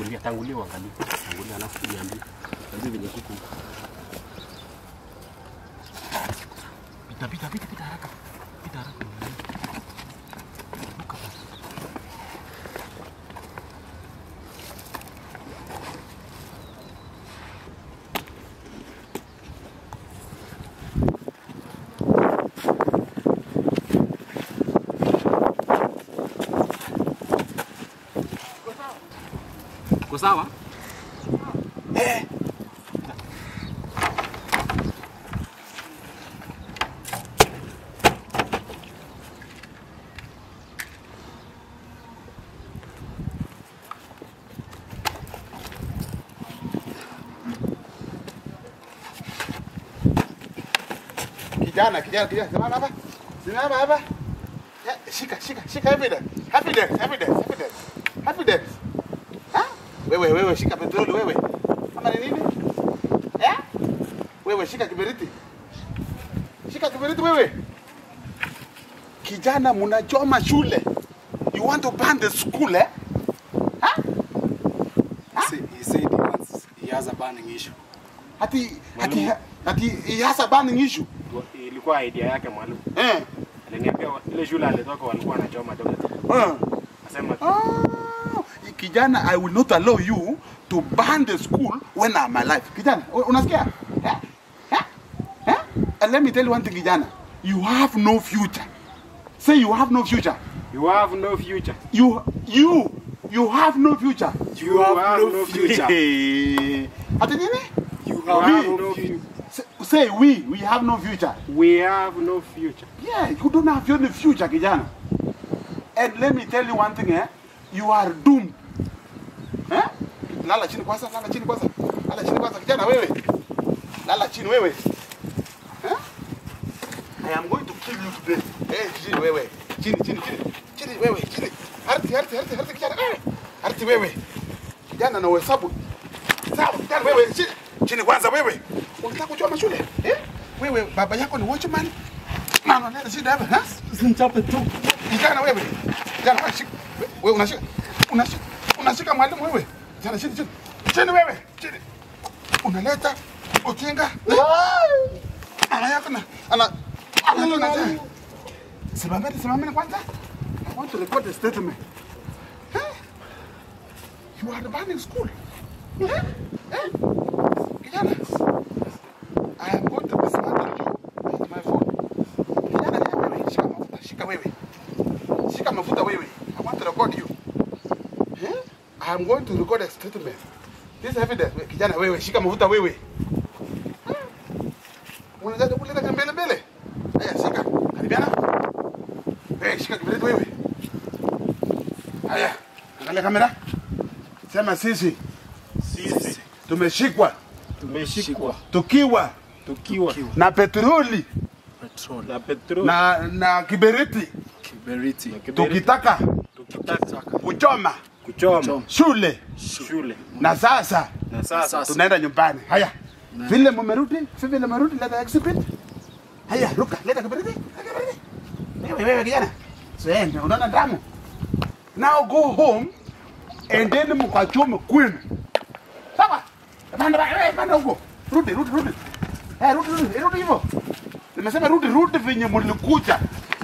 tangulia uangalie. Tangulia alafu niambie. Niambie venye kuku. Pita haraka. Pita haraka. Uko sawa? Kijana, simama hapa. Simama hapa. Shika evidence. Ha? Wewe shika petroli wewe. Kama ni nini? Wewe shika kiberiti. Wewe. Kijana mnachoma shule. You want to ban the school, eh? Huh? He said he has a burning issue. Ati he has a burning issue. Ilikuwa idea yake mwalimu. Aliniambia ile shule alitoka walikuwa wanachoma dogo. Nasema kijana, I will not allow you to ban the school when I'm alive. Kijana, unasikia? And let me tell you one thing, kijana. You have no future. Say you have no future. You have no future. You have no future. You have no future. Ati nini? You have no future. Say we have no future. We have no future. Yeah, you don't have any future, kijana. And let me tell you one thing, you are doomed. Lala chini kwanza, kijana wewe. Lala chini wewe. I am going to kill you today. Chini wewe. Chini wewe, chini. Arti kijana wewe. Arti wewe. Kijana na uhesabu. Sawa, kijana wewe, chini kwanza wewe. Unataka kuchoma shule? Wewe baba yako ni watchman? Mama nenda shida hapa, Usinichape tu. Kijana wewe. Kijana wewe unashika mwalimu wewe. Kijana chini wewe. Chini. Unaleta ujinga. Ana yako ana Simameni kwanza. I want to record a statement. You are banning school. Kijana, I am going to dismantle you with my phone. Kijana, shika mafuta wewe. I want to record you. I am going to record a statement. This evidence. Kijana wewe, shika mafuta wewe. Unataka kuleta mbele. Haya, shika. Karibiana. Shika kiberiti wewe. Haya, angalia kamera. Sema sisi tumeshikwa tukiwa na petroli na kiberiti tukitaka kuchoma shule na sasa tunaenda nyumbani. Haya, vile mmerudi leta exhibit. Haya, ruka, leta kiberiti. Wewe kijana, sasa unaona damu. Now go home and then mkachome kwenu. Sawa? Panda huko. Rudi. Rudi hivyo. Nimesema rudi venye mlikuja.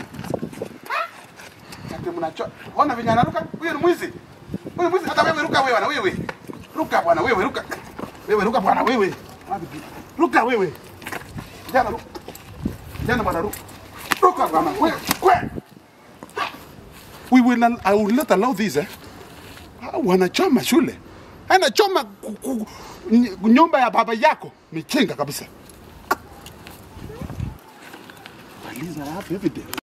Ati mnacho. Ona venye anaruka. Huyo ni mwizi. Hata wewe ruka wewe bwana wewe. Ruka bwana wewe ruka. Wewe ruka bwana wewe. Ruka wewe. Kijana ruka. Kijana bwana ruka. Ruka bwana wewe. I will not allow this, wanachoma shule. Anachoma nyumba ya baba yako. Michenga kabisa. Aliza hapo evidence.